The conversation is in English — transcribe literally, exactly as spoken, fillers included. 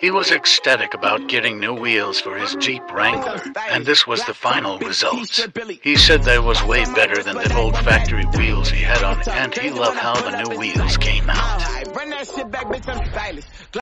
He was ecstatic about getting new wheels for his Jeep Wrangler, and this was the final result. He said they was way better than the old factory wheels he had on, and he loved how the new wheels came out.